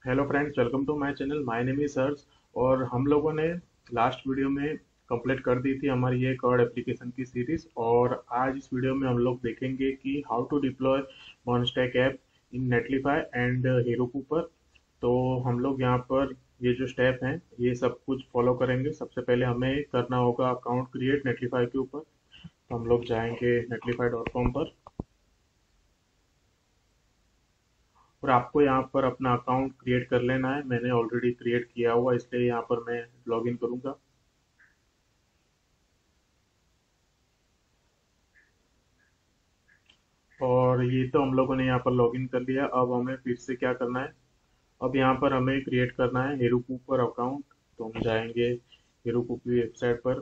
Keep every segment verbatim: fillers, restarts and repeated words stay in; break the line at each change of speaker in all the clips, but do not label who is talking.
Hello friends, welcome to my channel. My name is Harsh. और हम लोगों ने लास्ट वीडियो में कंप्लीट कर दी थी हमारी ये कर्ड एप्लीकेशन की सीरीज। और आज इस वीडियो में हम लोग देखेंगे कि how to deploy MERN stack app in Netlify and Heroku पर। तो हम लोग यहाँ पर ये जो स्टेप हैं ये सब कुछ फॉलो करेंगे। सबसे पहले हमें करना होगा अकाउंट क्रिएट नेटलिफाई के ऊपर। तो हम लोग जाएंगे नेटलिफाई डॉट कॉम पर और आपको यहाँ पर अपना अकाउंट क्रिएट कर लेना है। मैंने ऑलरेडी क्रिएट किया हुआ, इसलिए यहाँ पर मैं लॉगिन करूँगा। और ये तो हम लोगों ने यहाँ पर लॉगिन कर लिया। अब हमें फिर से क्या करना है, अब यहाँ पर हमें क्रिएट करना है हेरोकू पर अकाउंट। तो हम जाएंगे हेरोकू की वेबसाइट पर।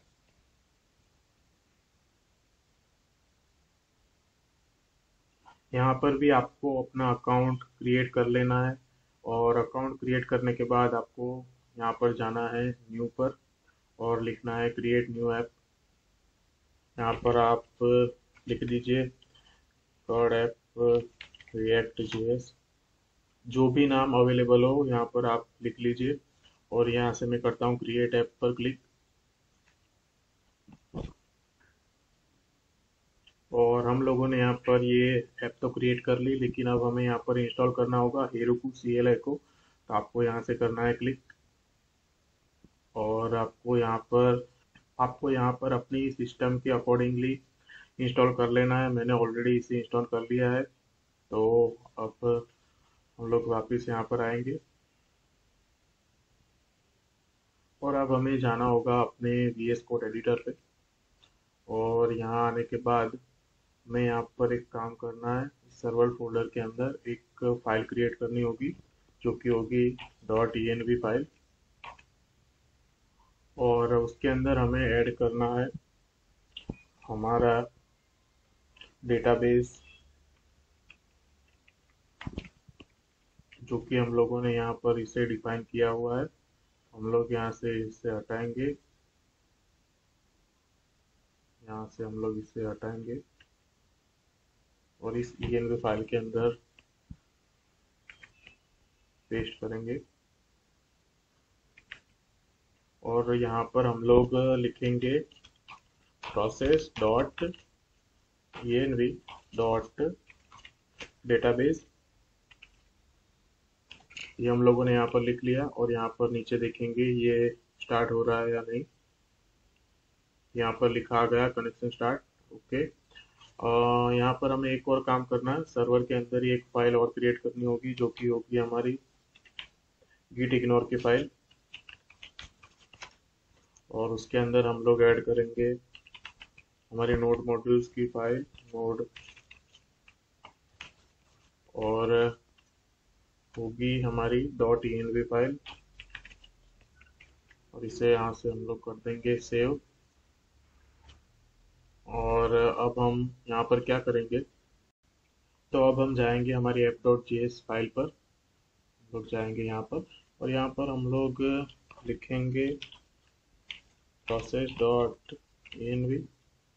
यहाँ पर भी आपको अपना अकाउंट क्रिएट कर लेना है। और अकाउंट क्रिएट करने के बाद आपको यहाँ पर जाना है न्यू पर और लिखना है क्रिएट न्यू ऐप। यहाँ पर आप लिख दीजिए कर्ड ऐप रिएक्ट जेएस, जो भी नाम अवेलेबल हो यहाँ पर आप लिख लीजिए। और यहाँ से मैं करता हूँ क्रिएट ऐप पर क्लिक। और हम लोगों ने यहाँ पर ये ऐप तो क्रिएट कर ली, लेकिन अब हमें यहाँ पर इंस्टॉल करना होगा हेरोकू सी एल आई को। तो आपको यहाँ से करना है क्लिक। और आपको यहाँ पर आपको यहाँ पर अपनी सिस्टम के अकॉर्डिंगली इंस्टॉल कर लेना है। मैंने ऑलरेडी इसे इंस्टॉल कर लिया है। तो अब हम लोग वापस यहाँ पर आएंगे और अब हमें जाना होगा अपने वी एस कोड एडिटर पे। और यहाँ आने के बाद हमें यहाँ पर एक काम करना है। सर्वर फोल्डर के अंदर एक फाइल क्रिएट करनी होगी, जो कि होगी dot E N V file. और उसके अंदर हमें ऐड करना है हमारा डेटाबेस, जो कि हम लोगों ने यहाँ पर इसे डिफाइन किया हुआ है। हम लोग यहाँ से इसे हटाएंगे, यहाँ से हम लोग इसे हटाएंगे और इस ई एन वी फाइल के अंदर पेस्ट करेंगे। और यहाँ पर हम लोग लिखेंगे process dot E N V dot database. ये हम लोगों ने यहाँ पर लिख लिया और यहाँ पर नीचे देखेंगे ये स्टार्ट हो रहा है या नहीं। यहाँ पर लिखा आ गया कनेक्शन स्टार्ट। ओके। अ, यहाँ पर हमें एक और काम करना है। सर्वर के अंदर ही एक फाइल और क्रिएट करनी होगी, जो कि होगी हमारी गिट इग्नोर की फाइल। और उसके अंदर हम लोग ऐड करेंगे हमारे नोड मॉड्यूल्स की फाइल नोड, और होगी हमारी dot E N V file. और इसे यहाँ से हम लोग कर देंगे सेव। और अब हम यहाँ पर क्या करेंगे, तो अब हम जाएंगे हमारी app dot G S file पर। हम लोग जाएंगे यहाँ पर और यहाँ पर हम लोग लिखेंगे process dot E N V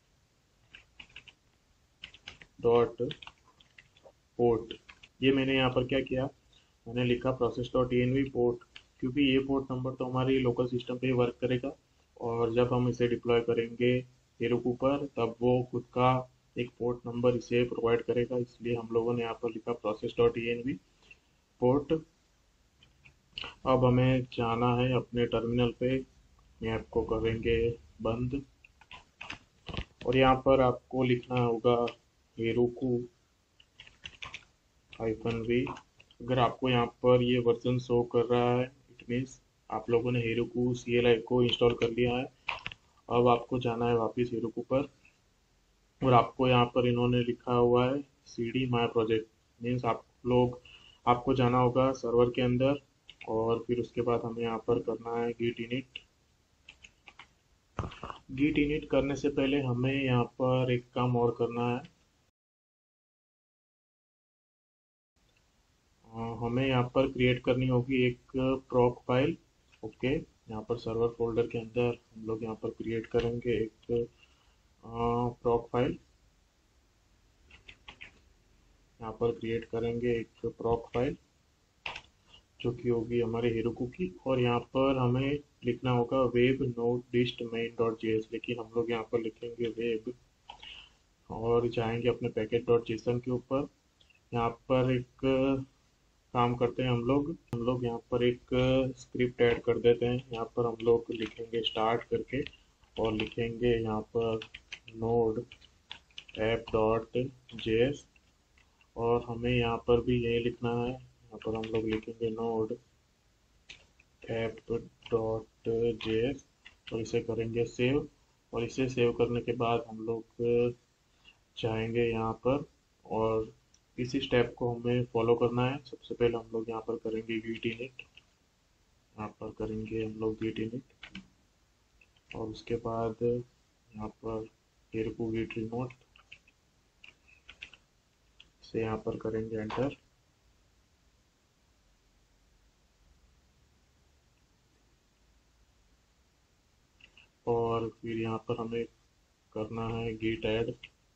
dot port. ये मैंने यहाँ पर क्या किया, मैंने लिखा process dot E N V port, क्योंकि ये पोर्ट नंबर तो हमारी लोकल सिस्टम पे ही वर्क करेगा। और जब हम इसे डिप्लॉय करेंगे हेरोकू पर, तब वो खुद का एक पोर्ट नंबर इसे प्रोवाइड करेगा। इसलिए हम लोगों ने यहाँ पर लिखा process dot E N V port. अब हमें जाना है अपने टर्मिनल पे, ऐप को करेंगे बंद। और यहाँ पर आपको लिखना होगा हेरोकू हाइफन वी। अगर आपको यहाँ पर ये वर्जन शो कर रहा है, इट मीन्स आप लोगों ने हेरोकू सी एल आई को इंस्टॉल कर लिया है। अब आपको जाना है वापस हेरोकू पर और आपको यहाँ पर इन्होंने लिखा हुआ है C D my project. Means आप लोग आपको जाना होगा सर्वर के अंदर और फिर उसके बाद हमें यहाँ पर करना है गिट इनिट। गिट इनिट करने से पहले हमें यहाँ पर एक काम और करना है। अ, हमें यहाँ पर क्रिएट करनी होगी एक प्रॉक फाइल। ओके। यहाँ पर सर्वर फोल्डर के अंदर हम लोग यहाँ पर क्रिएट करेंगे एक प्रॉक फाइल। यहाँ पर क्रिएट करेंगे एक प्रॉक फाइल। जो कि होगी हमारे हेरोकू की। और यहाँ पर हमें लिखना होगा web node dist main dot JS, लेकिन हम लोग यहाँ पर लिखेंगे वेब और जाएंगे अपने पैकेज डॉट जेसन के ऊपर। यहाँ पर एक काम करते हैं हम लोग हम लोग यहाँ पर एक स्क्रिप्ट ऐड कर देते हैं। यहाँ पर हम लोग लिखेंगे स्टार्ट करके और लिखेंगे यहाँ पर नोड ऐप डॉट जेएस। और हमें यहाँ पर भी यही लिखना है। यहाँ पर हम लोग लिखेंगे नोड ऐप डॉट जेएस और इसे करेंगे सेव। और इसे सेव करने के बाद हम लोग जाएंगे यहाँ पर और इसी स्टेप को हमें फॉलो करना है। सबसे पहले हम लोग यहाँ पर करेंगे git init। यहाँ पर करेंगे हम लोग git init और उसके बाद यहाँ पर हेरकू git remote से यहाँ पर करेंगे एंटर। और फिर यहाँ पर हमें करना है git add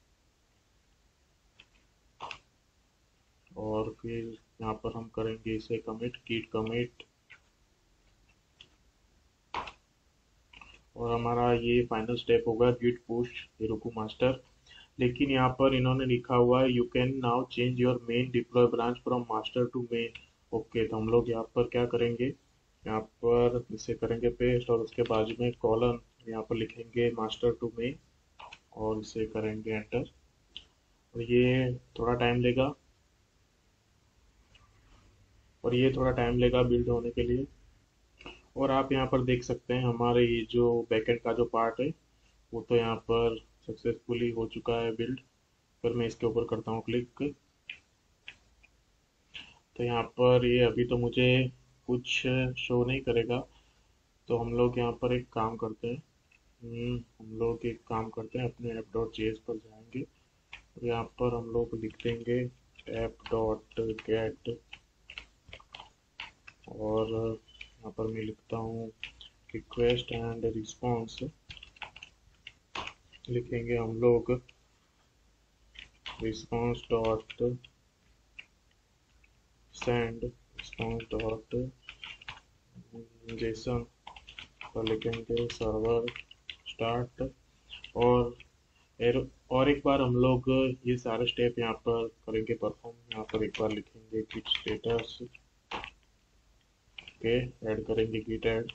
और फिर यहाँ पर हम करेंगे इसे कमिट git commit। और हमारा ये फाइनल स्टेप होगा git push हेरोकू मास्टर। लेकिन यहाँ पर इन्होंने लिखा हुआ है you can now change your main deploy branch from master to main. Okay, तो हम लोग यहाँ पर क्या करेंगे, यहाँ पर इसे करेंगे पेस्ट और उसके बाजू में कॉलन यहाँ पर लिखेंगे मास्टर टू मेन और इसे करेंगे एंटर। और ये थोड़ा टाइम लेगा और ये थोड़ा टाइम लेगा बिल्ड होने के लिए। और आप यहाँ पर देख सकते हैं हमारे ये जो बैकएंड का जो पार्ट है वो तो यहाँ पर सक्सेसफुली हो चुका है बिल्ड। फिर मैं इसके ऊपर करता हूँ क्लिक, तो यहाँ पर ये अभी तो मुझे कुछ शो नहीं करेगा। तो हम लोग यहाँ पर एक काम करते हैं हम्म, हम लोग एक काम करते हैं अपने ऐप डॉट जेएस पर जाएंगे और यहाँ पर हम लोग लिख देंगे ऐप डॉट गेट। और यहाँ पर मैं लिखता हूँ रिक्वेस्ट एंड रिस्पॉन्स। लिखेंगे हम लोग response dot send response dot JSON पर लिखेंगे सर्वर स्टार्ट। और एर, और एक बार हम लोग ये सारे स्टेप यहाँ पर करेंगे परफॉर्म। यहाँ पर एक बार लिखेंगे गिट स्टेटस के ऐड करेंगे गिट ऐड।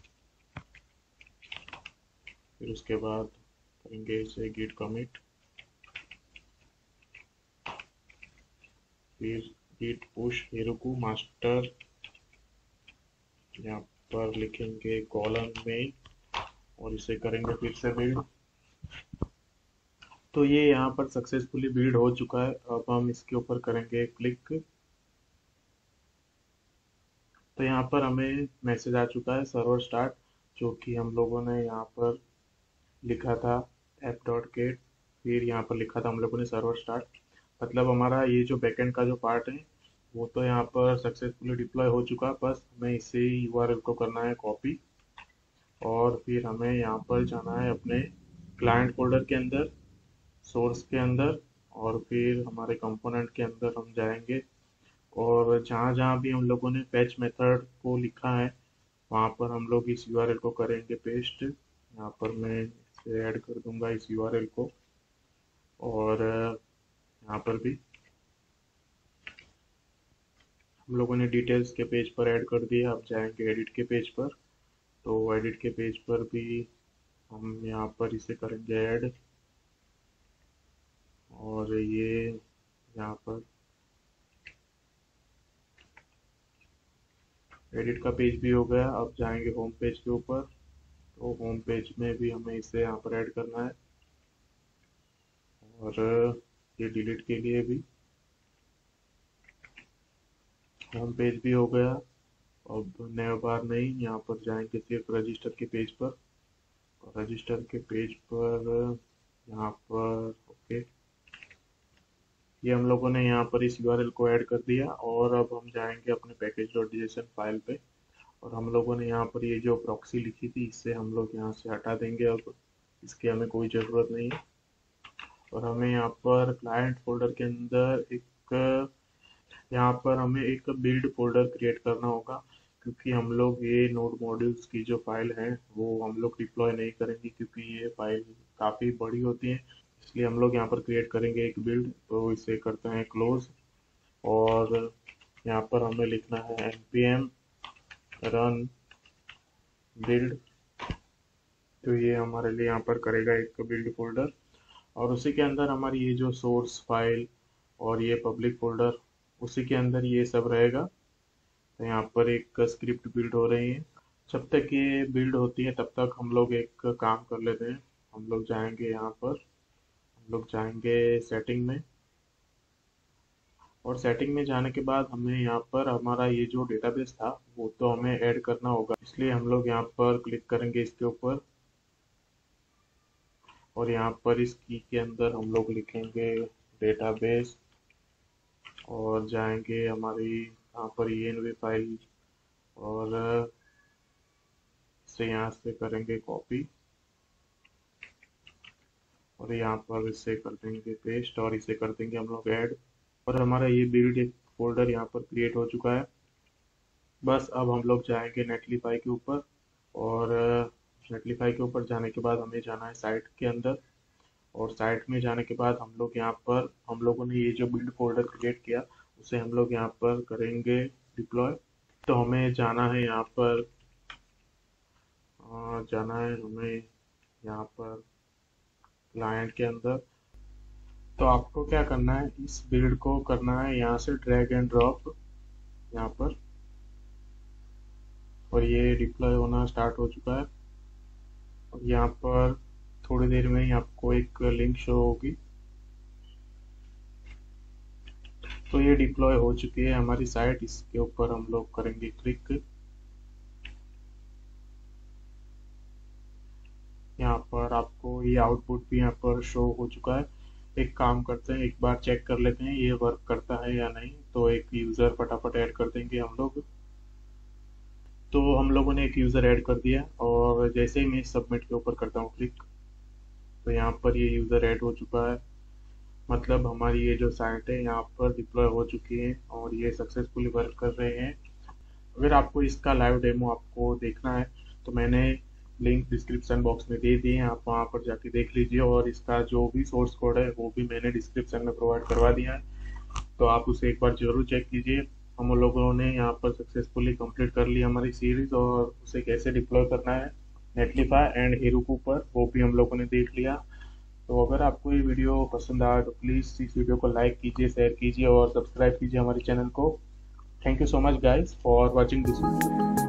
फिर उसके बाद करेंगे इसे गिट कमिट। फिर गिट पुश हेरोकू मास्टर यहाँ पर लिखेंगे कॉलन में और इसे करेंगे फिर से बिल्ड। तो ये यहाँ पर सक्सेसफुली बिल्ड हो चुका है। अब हम इसके ऊपर करेंगे क्लिक, तो यहाँ पर हमें मैसेज आ चुका है सर्वर स्टार्ट, जो कि हम लोगों ने यहाँ पर लिखा था ऐप डॉट गेट। फिर यहाँ पर लिखा था हम लोगों ने सर्वर स्टार्ट। मतलब हमारा ये जो बैकएंड का जो पार्ट है वो तो यहाँ पर सक्सेसफुली डिप्लॉय हो चुका है। बस हमें इसे यूआरएल को करना है कॉपी और फिर हमें यहाँ पर जाना है अपने क्लाइंट फोल्डर के अंदर, सोर्स के अंदर और फिर हमारे कंपोनेंट के अंदर हम जाएंगे। और जहाँ जहाँ भी हम लोगों ने फैच मेथड को लिखा है वहाँ पर हम लोग इस यूआरएल को करेंगे पेस्ट। यहाँ पर मैं इसे ऐड कर दूंगा इस यूआरएल को और यहाँ पर भी हम लोगों ने डिटेल्स के पेज पर ऐड कर दिया। अब जाएंगे एडिट के पेज पर, तो एडिट के पेज पर भी हम यहाँ पर इसे करेंगे ऐड। और ये यहाँ पर एडिट का पेज भी हो गया। अब जाएंगे होम पेज के ऊपर, तो होम पेज में भी हमें इसे यहाँ पर ऐड करना है और ये डिलीट के लिए भी होम पेज भी हो गया। अब नए बार नहीं, यहाँ पर जाएंगे सिर्फ रजिस्टर के पेज पर और रजिस्टर के पेज पर यहाँ पर ओके, ये हम लोगों ने यहाँ पर इस यूआरएल को ऐड कर दिया। और अब हम जाएंगे अपने पैकेज डॉट जेसन फाइल पे और हम लोगों ने यहाँ पर ये जो प्रॉक्सी लिखी थी इससे हम लोग यहाँ से हटा देंगे। अब इसकी हमें कोई ज़रूरत नहीं है। और हमें यहाँ पर क्लाइंट फोल्डर के अंदर एक यहाँ पर हमें एक बिल्ड फोल्डर क्रिएट करना होगा, क्योंकि हम लोग ये नोड मॉड्यूल्स की जो फाइल है वो हम लोग डिप्लॉय नहीं करेंगे, क्योंकि ये फाइल काफ़ी बड़ी होती है। इसलिए हम लोग यहाँ पर क्रिएट करेंगे एक बिल्ड। तो इसे करते हैं क्लोज, और यहाँ पर हमें लिखना है npm run build। तो ये हमारे लिए यहाँ पर करेगा एक बिल्ड फोल्डर, और उसी के अंदर हमारी ये जो सोर्स फाइल और ये पब्लिक फोल्डर, उसी के अंदर ये सब रहेगा। तो यहाँ पर एक स्क्रिप्ट बिल्ड हो रही है। जब तक ये बिल्ड होती है तब तक हम लोग एक काम कर लेते हैं। हम लोग जाएंगे यहाँ पर, हम लोग जाएंगे सेटिंग में, और सेटिंग में जाने के बाद हमें यहाँ पर हमारा ये जो डेटाबेस था वो तो हमें ऐड करना होगा। इसलिए हम लोग यहाँ पर क्लिक करेंगे इसके ऊपर, और यहाँ पर इस की के अंदर हम लोग लिखेंगे डेटाबेस, और जाएंगे हमारी यहाँ पर env फाइल, और इसे यहाँ से करेंगे कॉपी, और यहाँ पर इसे कर देंगे पेस्ट, और इसे कर देंगे हम लोग ऐड। और हमारा ये बिल्ड फोल्डर यहाँ पर क्रिएट हो चुका है। बस अब हम लोग जाएंगे नेटलीफाई के ऊपर, और नेटलीफाई के ऊपर जाने के बाद हमें जाना है साइट के अंदर, और साइट में जाने के बाद हम लोग यहाँ पर, हम लोगों ने ये जो बिल्ड फोल्डर क्रिएट किया उसे हम लोग यहाँ पर करेंगे डिप्लॉय। तो हमें जाना है यहाँ पर, आ, जाना है हमें यहाँ पर क्लाइंट के अंदर। तो आपको क्या करना है, इस बिल्ड को करना है यहाँ से ड्रैग एंड ड्रॉप यहाँ पर, और ये डिप्लॉय होना स्टार्ट हो चुका है। और यहाँ पर थोड़ी देर में ही आपको एक लिंक शो होगी। तो ये डिप्लॉय हो चुकी है हमारी साइट, इसके ऊपर हम लोग करेंगे क्लिक। यहाँ पर आपको ये आउटपुट भी यहाँ पर शो हो चुका है। एक काम करते हैं, एक बार चेक कर लेते हैं ये वर्क करता है या नहीं। तो एक यूज़र फटाफट ऐड कर देंगे हम लोग। तो हम लोगों ने एक यूज़र ऐड कर दिया, और जैसे ही मैं सबमिट के ऊपर करता हूँ क्लिक, तो यहाँ पर ये यूज़र ऐड हो चुका है। मतलब हमारी ये जो साइट है यहाँ पर डिप्लॉय हो चुकी है, और ये सक्सेसफुली वर्क कर रहे हैं। अगर आपको इसका लाइव डेमो आपको देखना है तो मैंने लिंक डिस्क्रिप्शन बॉक्स में दे दिए हैं, आप वहाँ पर जाके देख लीजिए। और इसका जो भी सोर्स कोड है वो भी मैंने डिस्क्रिप्शन में प्रोवाइड करवा दिया है, तो आप उसे एक बार जरूर चेक कीजिए। हम लोगों ने यहाँ पर सक्सेसफुली कंप्लीट कर ली हमारी सीरीज, और उसे कैसे डिप्लॉय करना है नेटलीफाई एंड हेरोकू पर वो भी हम लोगों ने देख लिया। तो अगर आपको ये वीडियो पसंद आया तो प्लीज़ इस वीडियो को लाइक कीजिए, शेयर कीजिए और सब्सक्राइब कीजिए हमारे चैनल को। Thank you so much guys for watching this video.